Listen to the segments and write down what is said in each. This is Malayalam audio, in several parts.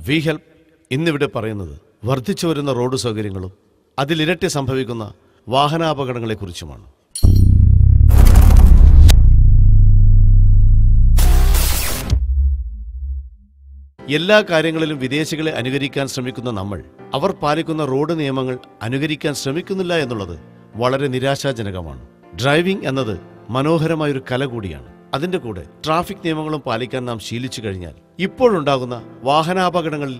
വി ഹെൽപ്പ് ഇന്നിവിടെ പറയുന്നത് വർദ്ധിച്ചു വരുന്ന റോഡ് സൗകര്യങ്ങളും അതിലിരട്ടി സംഭവിക്കുന്ന വാഹനാപകടങ്ങളെക്കുറിച്ചുമാണ്. എല്ലാ കാര്യങ്ങളിലും വിദേശികളെ അനുകരിക്കാൻ ശ്രമിക്കുന്ന നമ്മൾ അവർ പാലിക്കുന്ന റോഡ് നിയമങ്ങൾ അനുകരിക്കാൻ ശ്രമിക്കുന്നില്ല എന്നുള്ളത് വളരെ നിരാശാജനകമാണ്. ഡ്രൈവിംഗ് എന്നത് മനോഹരമായൊരു കല കൂടിയാണ്. അതിന്റെ കൂടെ ട്രാഫിക് നിയമങ്ങളും പാലിക്കാൻ നാം ശീലിച്ചു കഴിഞ്ഞാൽ ഇപ്പോഴുണ്ടാകുന്ന വാഹനാപകടങ്ങളിൽ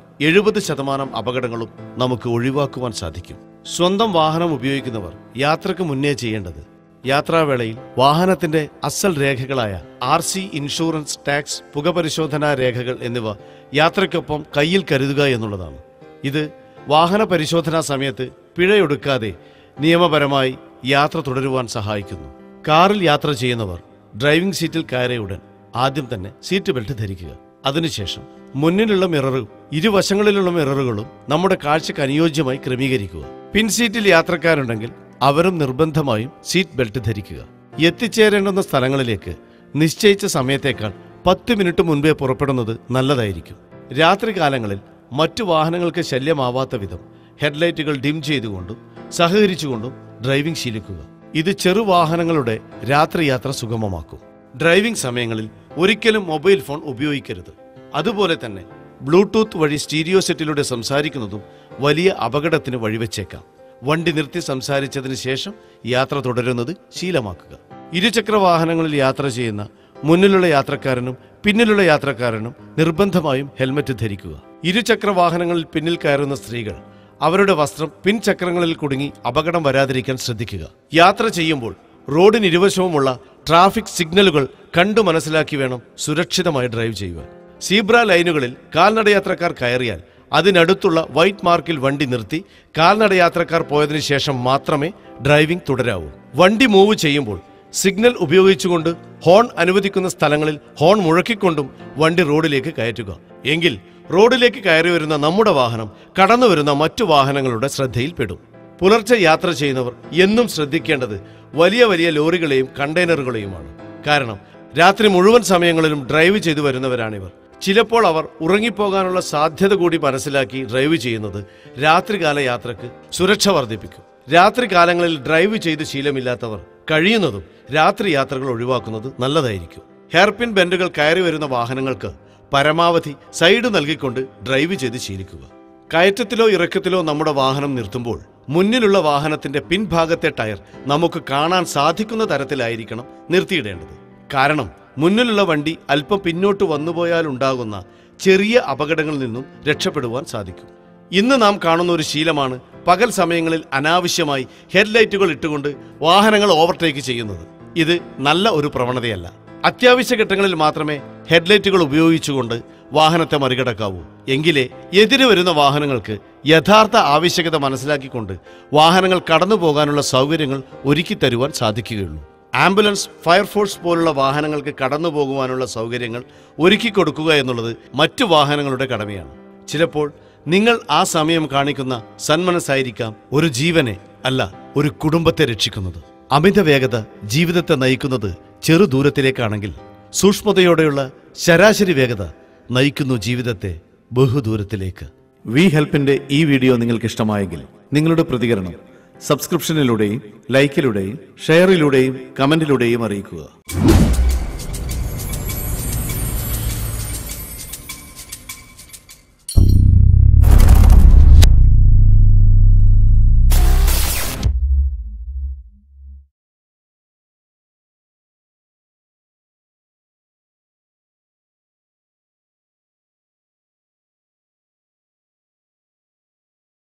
70% അപകടങ്ങളും നമുക്ക് ഒഴിവാക്കുവാൻ സാധിക്കും. സ്വന്തം വാഹനം ഉപയോഗിക്കുന്നവർ യാത്രക്ക് മുന്നേ ചെയ്യേണ്ടത് യാത്രാവേളയിൽ വാഹനത്തിന്റെ അസൽ രേഖകളായ RC, ഇൻഷുറൻസ്, ടാക്സ്, പുകപരിശോധനാ രേഖകൾ എന്നിവ യാത്രയ്ക്കൊപ്പം കയ്യിൽ കരുതുക എന്നുള്ളതാണ്. ഇത് വാഹന പരിശോധനാ സമയത്ത് പിഴയൊടുക്കാതെ നിയമപരമായി യാത്ര തുടരുവാൻ സഹായിക്കുന്നു. കാറിൽ യാത്ര ചെയ്യുന്നവർ ഡ്രൈവിംഗ് സീറ്റിൽ കയറിയുടൻ ആദ്യം തന്നെ സീറ്റ് ബെൽറ്റ് ധരിക്കുക. അതിനുശേഷം മുന്നിലുള്ള മിററും ഇരുവശങ്ങളിലുള്ള മിററുകളും നമ്മുടെ കാഴ്ചക്ക് അനുയോജ്യമായി ക്രമീകരിക്കുക. പിൻസീറ്റിൽ യാത്രക്കാരുണ്ടെങ്കിൽ അവരും നിർബന്ധമായും സീറ്റ് ബെൽറ്റ് ധരിക്കുക. എത്തിച്ചേരേണ്ടുന്ന സ്ഥലങ്ങളിലേക്ക് നിശ്ചയിച്ച സമയത്തേക്കാൾ 10 മിനിറ്റ് മുൻപേ പുറപ്പെടുന്നത് നല്ലതായിരിക്കും. രാത്രികാലങ്ങളിൽ മറ്റു വാഹനങ്ങൾക്ക് ശല്യമാവാത്ത വിധം ഹെഡ്ലൈറ്റുകൾ ഡിം ചെയ്തുകൊണ്ടും സഹകരിച്ചുകൊണ്ടും ഡ്രൈവിംഗ് ശീലിക്കുക. ഇത് ചെറുവാഹനങ്ങളുടെ രാത്രിയാത്ര സുഗമമാക്കും. ഡ്രൈവിംഗ് സമയങ്ങളിൽ ഒരിക്കലും മൊബൈൽ ഫോൺ ഉപയോഗിക്കരുത്. അതുപോലെ തന്നെ ബ്ലൂടൂത്ത് വഴി സ്റ്റീരിയോ സെറ്റിലൂടെ സംസാരിക്കുന്നതും വലിയ അപകടത്തിന് വഴിവെച്ചേക്കാം. വണ്ടി നിർത്തി സംസാരിച്ചതിന് ശേഷം യാത്ര തുടരുന്നത് ശീലമാക്കുക. ഇരുചക്ര വാഹനങ്ങളിൽ യാത്ര ചെയ്യുന്ന മുന്നിലുള്ള യാത്രക്കാരനും പിന്നിലുള്ള യാത്രക്കാരനും നിർബന്ധമായും ഹെൽമറ്റ് ധരിക്കുക. ഇരുചക്ര വാഹനങ്ങളിൽ പിന്നിൽ കയറുന്ന സ്ത്രീകൾ അവരുടെ വസ്ത്രം പിൻചക്രങ്ങളിൽ കുടുങ്ങി അപകടം വരാതിരിക്കാൻ ശ്രദ്ധിക്കുക. യാത്ര ചെയ്യുമ്പോൾ റോഡിന് ഇരുവശവുമുള്ള ട്രാഫിക് സിഗ്നലുകൾ കണ്ടു മനസ്സിലാക്കി വേണം സുരക്ഷിതമായി ഡ്രൈവ് ചെയ്യുവാൻ. സീബ്ര ലൈനുകളിൽ കാൽനടയാത്രക്കാർ കയറിയാൽ അതിനടുത്തുള്ള വൈറ്റ് മാർക്കിൽ വണ്ടി നിർത്തി കാൽനടയാത്രക്കാർ പോയതിനു ശേഷം മാത്രമേ ഡ്രൈവിംഗ് തുടരാവൂ. വണ്ടി മൂവ് ചെയ്യുമ്പോൾ സിഗ്നൽ ഉപയോഗിച്ചുകൊണ്ട് ഹോൺ അനുവദിക്കുന്ന സ്ഥലങ്ങളിൽ ഹോൺ മുഴക്കിക്കൊണ്ടും വണ്ടി റോഡിലേക്ക് കയറ്റുക. എങ്കിൽ റോഡിലേക്ക് കയറി വരുന്ന നമ്മുടെ വാഹനം കടന്നു വരുന്ന മറ്റു വാഹനങ്ങളുടെ ശ്രദ്ധയിൽപ്പെടും. പുലർച്ചെ യാത്ര ചെയ്യുന്നവർ എന്നും ശ്രദ്ധിക്കേണ്ടത് വലിയ വലിയ ലോറികളെയും കണ്ടെയ്നറുകളെയുമാണ്. കാരണം രാത്രി മുഴുവൻ സമയങ്ങളിലും ഡ്രൈവ് ചെയ്തു വരുന്നവരാണിവർ. ചിലപ്പോൾ അവർ ഉറങ്ങിപ്പോകാനുള്ള സാധ്യത കൂടി മനസ്സിലാക്കി ഡ്രൈവ് ചെയ്യുന്നത് രാത്രികാല യാത്രക്ക് സുരക്ഷ വർദ്ധിപ്പിക്കും. രാത്രികാലങ്ങളിൽ ഡ്രൈവ് ചെയ്ത് ശീലമില്ലാത്തവർ കഴിയുന്നതും രാത്രി യാത്രകൾ ഒഴിവാക്കുന്നത് നല്ലതായിരിക്കും. ഹെയർപിൻ ബെൻഡുകൾ കയറി വരുന്ന വാഹനങ്ങൾക്ക് പരമാവധി സൈഡ് നൽകിക്കൊണ്ട് ഡ്രൈവ് ചെയ്ത് ശീലിക്കുക. കയറ്റത്തിലോ ഇറക്കത്തിലോ നമ്മുടെ വാഹനം നിർത്തുമ്പോൾ മുന്നിലുള്ള വാഹനത്തിന്റെ പിൻഭാഗത്തെ ടയർ നമുക്ക് കാണാൻ സാധിക്കുന്ന തരത്തിലായിരിക്കണം നിർത്തിയിടേണ്ടത്. കാരണം മുന്നിലുള്ള വണ്ടി അല്പം പിന്നോട്ട് വന്നുപോയാൽ ഉണ്ടാകുന്ന ചെറിയ അപകടങ്ങളിൽ നിന്നും രക്ഷപ്പെടുവാൻ സാധിക്കും. ഇന്ന് നാം കാണുന്ന ഒരു ശീലമാണ് പകൽ സമയങ്ങളിൽ അനാവശ്യമായി ഹെഡ്ലൈറ്റുകൾ ഇട്ടുകൊണ്ട് വാഹനങ്ങൾ ഓവർടേക്ക് ചെയ്യുന്നത്. ഇത് നല്ല ഒരു പ്രവണതയല്ല. അത്യാവശ്യ ഘട്ടങ്ങളിൽ മാത്രമേ ഹെഡ്ലൈറ്റുകൾ ഉപയോഗിച്ചുകൊണ്ട് വാഹനത്തെ മറികടക്കാവൂ. എങ്കിലേ എതിരെ വരുന്ന വാഹനങ്ങൾക്ക് യഥാർത്ഥ ആവശ്യകത മനസ്സിലാക്കിക്കൊണ്ട് വാഹനങ്ങൾ കടന്നു പോകാനുള്ള സൗകര്യങ്ങൾ ഒരുക്കി തരുവാൻ സാധിക്കുകയുള്ളൂ. ആംബുലൻസ്, ഫയർഫോഴ്സ് പോലുള്ള വാഹനങ്ങൾക്ക് കടന്നു പോകുവാനുള്ള സൗകര്യങ്ങൾ ഒരുക്കി കൊടുക്കുക എന്നുള്ളത് മറ്റു വാഹനങ്ങളുടെ കടമയാണ്. ചിലപ്പോൾ നിങ്ങൾ ആ സമയം കാണിക്കുന്ന സന്മനസ്സായിരിക്കാം ഒരു ജീവനെ അല്ല ഒരു കുടുംബത്തെ രക്ഷിക്കുന്നത്. അമിത വേഗത ജീവിതത്തെ നയിക്കുന്നത് ചെറുദൂരത്തിലേക്കാണെങ്കിൽ സൂക്ഷ്മതയോടെയുള്ള ശരാശരി വേഗത നയിക്കുന്നു ജീവിതത്തെ ബഹുദൂരത്തിലേക്ക്. വി ഹെൽപ്പിന്റെ ഈ വീഡിയോ നിങ്ങൾക്ക് ഇഷ്ടമായെങ്കിൽ നിങ്ങളുടെ പ്രതികരണം സബ്സ്ക്രിപ്ഷനിലൂടെയും ലൈക്കിലൂടെയും ഷെയറിലൂടെയും കമന്റിലൂടെയും അറിയിക്കുക.